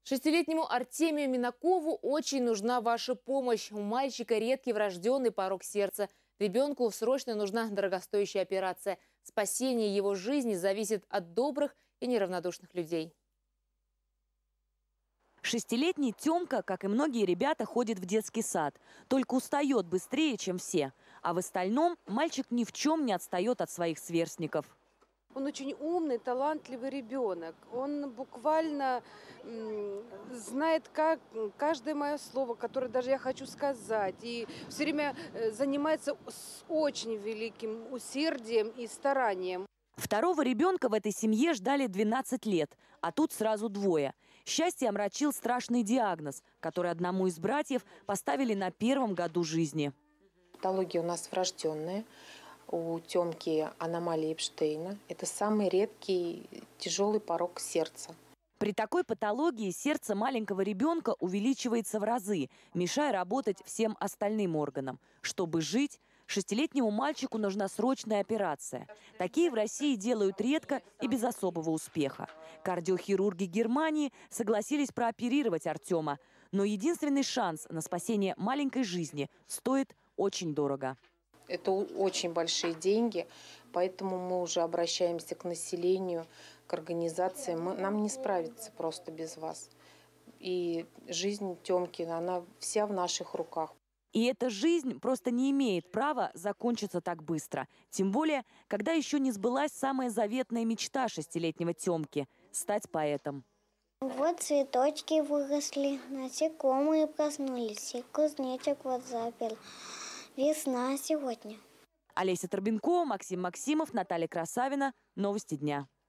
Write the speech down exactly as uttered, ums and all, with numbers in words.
Шестилетнему Артемию Минакову очень нужна ваша помощь. У мальчика редкий врожденный порок сердца. Ребенку срочно нужна дорогостоящая операция. Спасение его жизни зависит от добрых и неравнодушных людей. Шестилетний Тёмка, как и многие ребята, ходит в детский сад. Только устает быстрее, чем все. А в остальном мальчик ни в чем не отстает от своих сверстников. Он очень умный, талантливый ребенок. Он буквально знает как, каждое мое слово, которое даже я хочу сказать. И все время занимается с очень великим усердием и старанием. Второго ребенка в этой семье ждали двенадцать лет, а тут сразу двое. Счастье омрачил страшный диагноз, который одному из братьев поставили на первом году жизни. Патология у нас врожденная. У Тёмки аномалия Эпштейна. Это самый редкий тяжелый порок сердца. При такой патологии сердце маленького ребенка увеличивается в разы, мешая работать всем остальным органам. Чтобы жить, шестилетнему мальчику нужна срочная операция. Такие в России делают редко и без особого успеха. Кардиохирурги Германии согласились прооперировать Артема. Но единственный шанс на спасение маленькой жизни стоит очень дорого. Это очень большие деньги, поэтому мы уже обращаемся к населению, к организациям. Мы, нам не справиться просто без вас. И жизнь Тёмки, она вся в наших руках. И эта жизнь просто не имеет права закончиться так быстро. Тем более, когда еще не сбылась самая заветная мечта шестилетнего Тёмки – стать поэтом. Вот цветочки выросли, насекомые проснулись, и кузнечик вот запел. Весна сегодня. Олеся Торбинкова, Максим Максимов, Наталья Красавина. Новости дня.